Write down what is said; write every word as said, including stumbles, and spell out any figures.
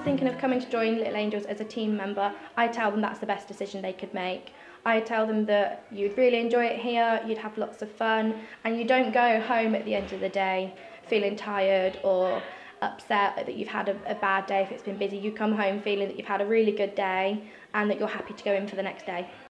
thinking of coming to join Little Angels as a team member, I tell them that's the best decision they could make. I tell them that you'd really enjoy it here, you'd have lots of fun, and you don't go home at the end of the day feeling tired or upset that you've had a, a bad day if it's been busy. You come home feeling that you've had a really good day and that you're happy to go in for the next day.